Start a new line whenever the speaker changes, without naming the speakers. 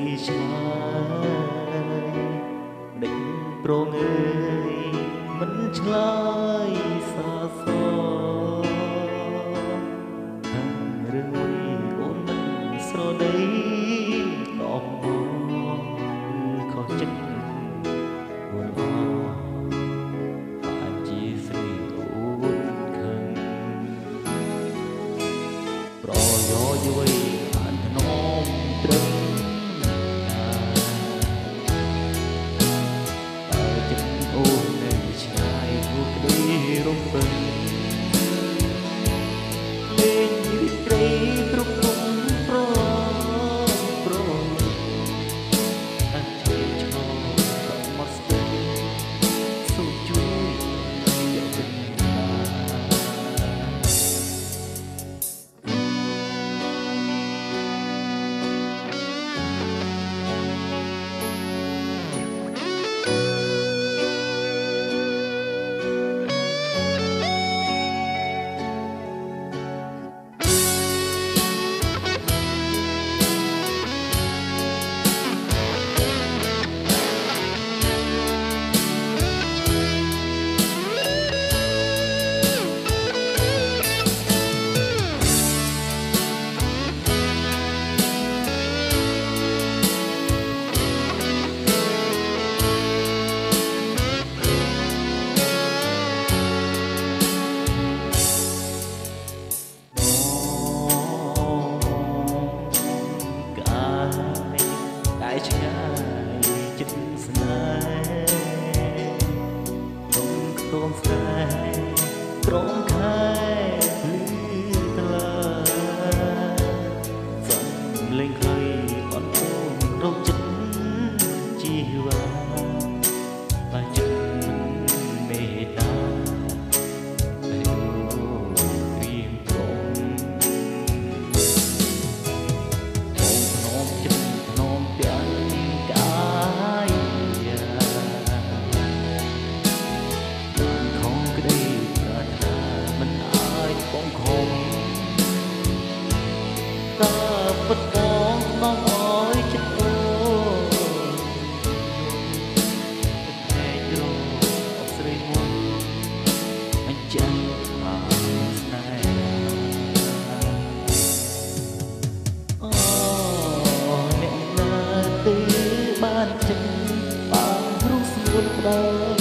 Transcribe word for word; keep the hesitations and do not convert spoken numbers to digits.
ឆ្ងាយដេញប្រងើយមិនឆ្លើយសាសហាងរឿងមួយអូនមិនស្រដីតបមកគឺខុសចិត្តអូនអអាចជាស្រីអូនខឹងប្រយោជន៍យយអានធ្នមត្រឹមរំពឹងលេងរីករាយគ្រប់គុំប្រប្រអាចជាឈរក៏មកស្ទើរសូមជួយយកទៅឆ្ងាយចិត្តស្នេហ៍ក្នុងខ្ទមស្នេហ៍ក្រំខែលឺថ្លាសំលេងខ្លីអត់ទូរកចិត្តជីវ៉ាតែចិត្តមេតាតែគ្រៀមត្រង់តើពិតបងមកអើយចិត្តអូនតែយល់អស្រីមុនអញ្ចឹងមកស្នេហ៍អូអ្នកណាទេបានចិត្តបានព្រោះស្ងួនដៅ